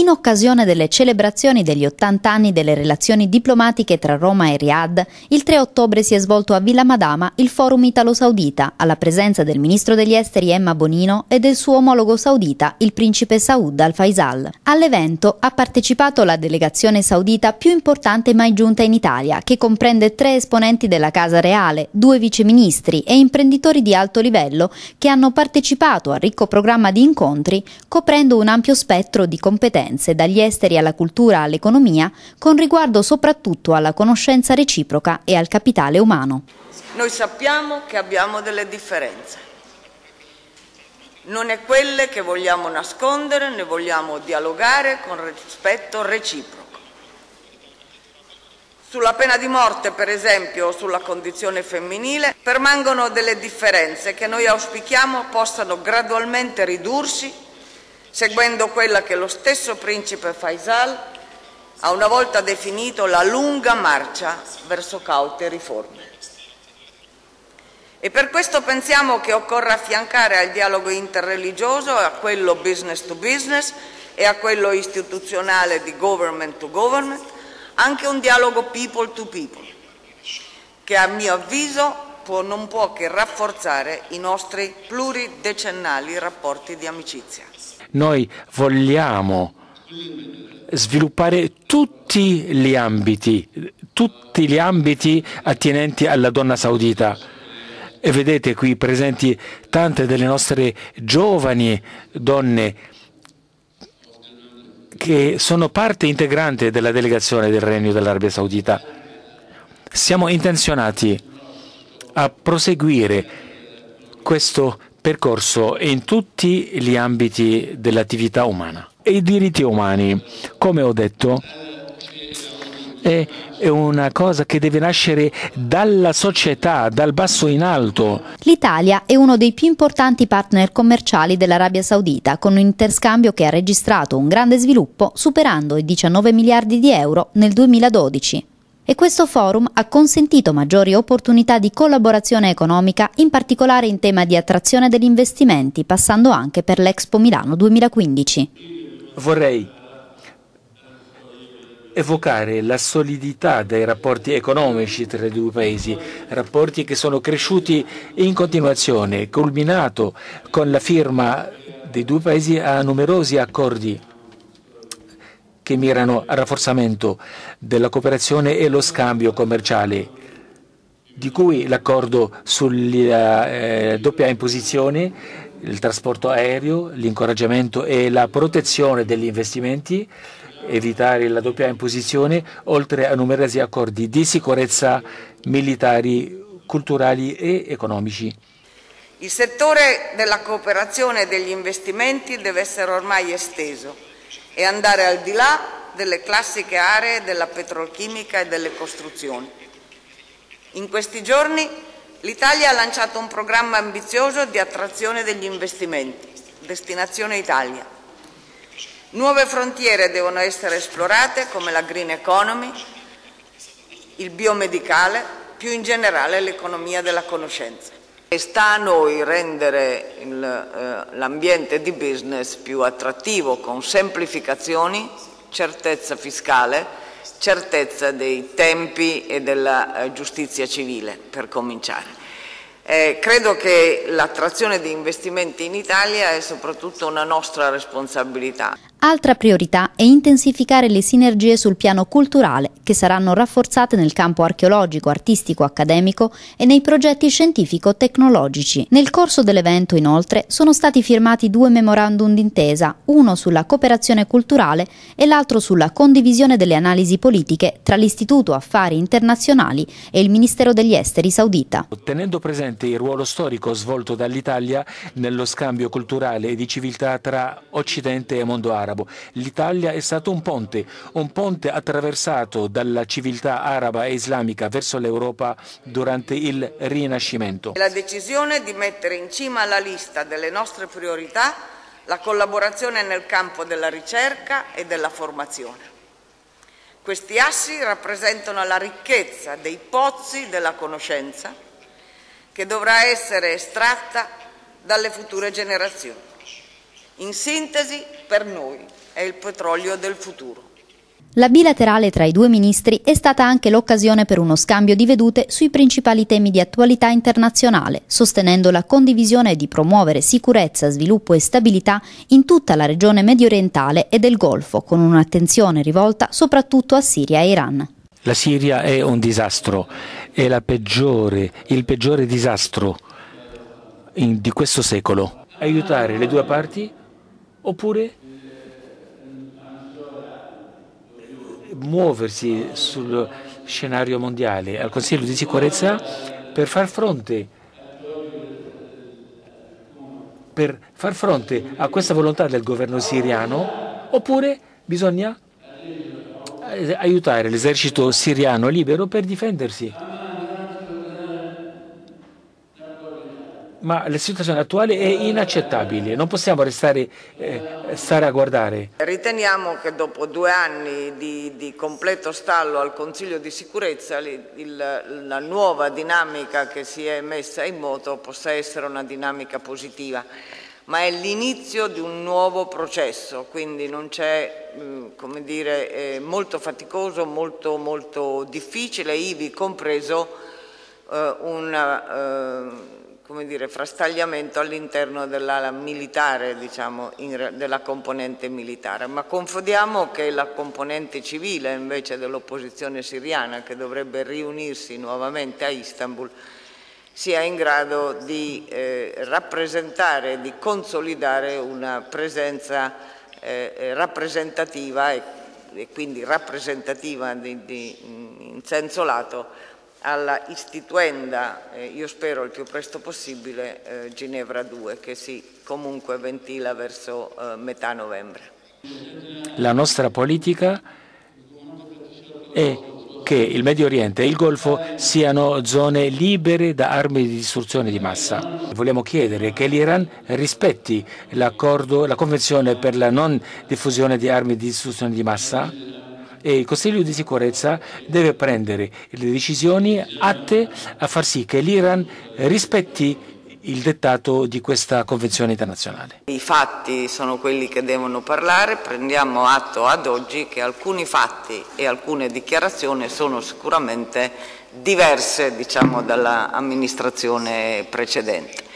In occasione delle celebrazioni degli 80 anni delle relazioni diplomatiche tra Roma e Riyadh, il 3 ottobre si è svolto a Villa Madama il Forum Italo-Saudita, alla presenza del ministro degli esteri Emma Bonino e del suo omologo saudita, il principe Saud Al Faisal. All'evento ha partecipato la delegazione saudita più importante mai giunta in Italia, che comprende 3 esponenti della Casa Reale, 2 viceministri e imprenditori di alto livello che hanno partecipato al ricco programma di incontri, coprendo un ampio spettro di competenze, dagli esteri alla cultura all'economia, con riguardo soprattutto alla conoscenza reciproca e al capitale umano. Noi sappiamo che abbiamo delle differenze. Non è quelle che vogliamo nascondere, ne vogliamo dialogare con rispetto reciproco. Sulla pena di morte, per esempio, o sulla condizione femminile, permangono delle differenze che noi auspichiamo possano gradualmente ridursi, seguendo quella che lo stesso principe Faisal ha una volta definito la lunga marcia verso caute riforme. E per questo pensiamo che occorra affiancare al dialogo interreligioso, a quello business to business e a quello istituzionale di government to government, anche un dialogo people to people, che a mio avviso non può che rafforzare i nostri pluridecennali rapporti di amicizia. Noi vogliamo sviluppare tutti gli ambiti attinenti alla donna saudita. E vedete qui presenti tante delle nostre giovani donne che sono parte integrante della delegazione del Regno dell'Arabia Saudita. Siamo intenzionati a proseguire questo percorso in tutti gli ambiti dell'attività umana. E i diritti umani, come ho detto, è una cosa che deve nascere dalla società, dal basso in alto. L'Italia è uno dei più importanti partner commerciali dell'Arabia Saudita, con un interscambio che ha registrato un grande sviluppo, superando i 19 miliardi di euro nel 2012. E questo forum ha consentito maggiori opportunità di collaborazione economica, in particolare in tema di attrazione degli investimenti, passando anche per l'Expo Milano 2015. Vorrei evocare la solidità dei rapporti economici tra i due paesi, rapporti che sono cresciuti in continuazione, culminato con la firma dei due paesi a numerosi accordi che mirano al rafforzamento della cooperazione e lo scambio commerciale, di cui l'accordo sulla doppia imposizione, il trasporto aereo, l'incoraggiamento e la protezione degli investimenti, evitare la doppia imposizione, oltre a numerosi accordi di sicurezza militari, culturali e economici. Il settore della cooperazione e degli investimenti deve essere ormai esteso e andare al di là delle classiche aree della petrolchimica e delle costruzioni. In questi giorni l'Italia ha lanciato un programma ambizioso di attrazione degli investimenti, Destinazione Italia. Nuove frontiere devono essere esplorate come la green economy, il biomedicale, più in generale l'economia della conoscenza. E sta a noi rendere l'ambiente di business più attrattivo con semplificazioni, certezza fiscale, certezza dei tempi e della giustizia civile, per cominciare. Credo che l'attrazione di investimenti in Italia è soprattutto una nostra responsabilità. Altra priorità è intensificare le sinergie sul piano culturale, che saranno rafforzate nel campo archeologico, artistico, accademico e nei progetti scientifico-tecnologici. Nel corso dell'evento, inoltre, sono stati firmati 2 memorandum d'intesa, uno sulla cooperazione culturale e l'altro sulla condivisione delle analisi politiche tra l'Istituto Affari Internazionali e il Ministero degli Esteri saudita. Tenendo presente il ruolo storico svolto dall'Italia nello scambio culturale e di civiltà tra Occidente e mondo arabo, l'Italia è stato un ponte attraversato dalla civiltà araba e islamica verso l'Europa durante il Rinascimento. La decisione di mettere in cima alla lista delle nostre priorità la collaborazione nel campo della ricerca e della formazione. Questi assi rappresentano la ricchezza dei pozzi della conoscenza che dovrà essere estratta dalle future generazioni. In sintesi, per noi è il petrolio del futuro. La bilaterale tra i due ministri è stata anche l'occasione per uno scambio di vedute sui principali temi di attualità internazionale, sostenendo la condivisione di promuovere sicurezza, sviluppo e stabilità in tutta la regione mediorientale e del Golfo, con un'attenzione rivolta soprattutto a Siria e Iran. La Siria è un disastro, è il peggiore disastro di questo secolo. Aiutare le due parti oppure muoversi sul scenario mondiale al Consiglio di sicurezza per far fronte a questa volontà del governo siriano, oppure bisogna aiutare l'esercito siriano libero per difendersi. Ma la situazione attuale è inaccettabile, non possiamo stare a guardare. Riteniamo che dopo 2 anni di completo stallo al Consiglio di sicurezza la nuova dinamica che si è messa in moto possa essere una dinamica positiva, ma è l'inizio di un nuovo processo, quindi non c'è, come dire, molto faticoso, molto difficile, ivi compreso come dire, frastagliamento all'interno dell'ala militare, diciamo, della componente militare, ma confidiamo che la componente civile invece dell'opposizione siriana, che dovrebbe riunirsi nuovamente a Istanbul, sia in grado di rappresentare, di consolidare una presenza rappresentativa e quindi rappresentativa in senso lato alla istituenda, io spero il più presto possibile, Ginevra 2, che si comunque ventila verso metà novembre. La nostra politica è che il Medio Oriente e il Golfo siano zone libere da armi di distruzione di massa. Vogliamo chiedere che l'Iran rispetti la Convenzione per la non diffusione di armi di distruzione di massa, e il Consiglio di sicurezza deve prendere le decisioni atte a far sì che l'Iran rispetti il dettato di questa convenzione internazionale. I fatti sono quelli che devono parlare, prendiamo atto ad oggi che alcuni fatti e alcune dichiarazioni sono sicuramente diverse, diciamo, dall'amministrazione precedente.